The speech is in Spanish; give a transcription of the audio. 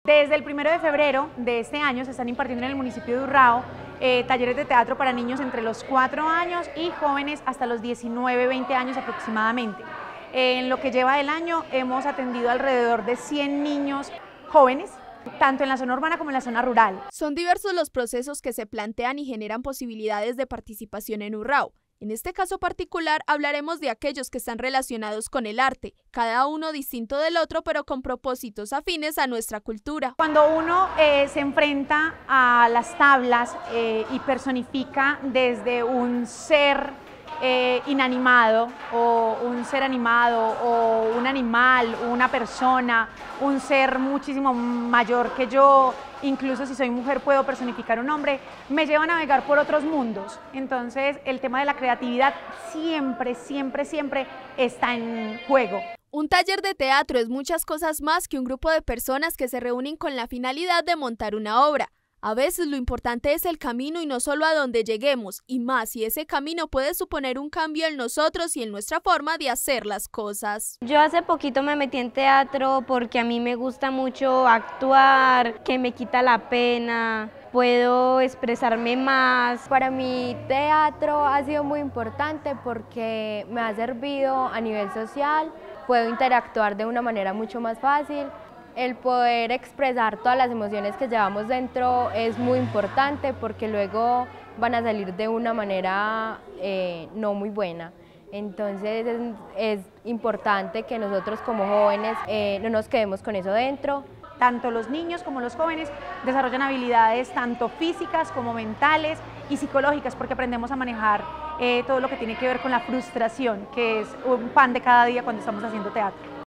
Desde el 1 de febrero de este año se están impartiendo en el municipio de Urrao talleres de teatro para niños entre los 4 años y jóvenes hasta los 19, 20 años aproximadamente. En lo que lleva del año hemos atendido alrededor de 100 niños jóvenes, tanto en la zona urbana como en la zona rural. Son diversos los procesos que se plantean y generan posibilidades de participación en Urrao. En este caso particular hablaremos de aquellos que están relacionados con el arte, cada uno distinto del otro pero con propósitos afines a nuestra cultura. Cuando uno se enfrenta a las tablas y personifica desde un ser inanimado o un ser animado o un animal, una persona, un ser muchísimo mayor que yo, incluso si soy mujer puedo personificar un hombre, me lleva a navegar por otros mundos. Entonces el tema de la creatividad siempre, siempre, siempre está en juego. Un taller de teatro es muchas cosas más que un grupo de personas que se reúnen con la finalidad de montar una obra. A veces lo importante es el camino y no solo a donde lleguemos, y más si ese camino puede suponer un cambio en nosotros y en nuestra forma de hacer las cosas. Yo hace poquito me metí en teatro porque a mí me gusta mucho actuar, que me quita la pena, puedo expresarme más. Para mí teatro ha sido muy importante porque me ha servido a nivel social, puedo interactuar de una manera mucho más fácil. El poder expresar todas las emociones que llevamos dentro es muy importante porque luego van a salir de una manera no muy buena. Entonces es importante que nosotros como jóvenes no nos quedemos con eso dentro. Tanto los niños como los jóvenes desarrollan habilidades tanto físicas como mentales y psicológicas porque aprendemos a manejar todo lo que tiene que ver con la frustración, que es un pan de cada día cuando estamos haciendo teatro.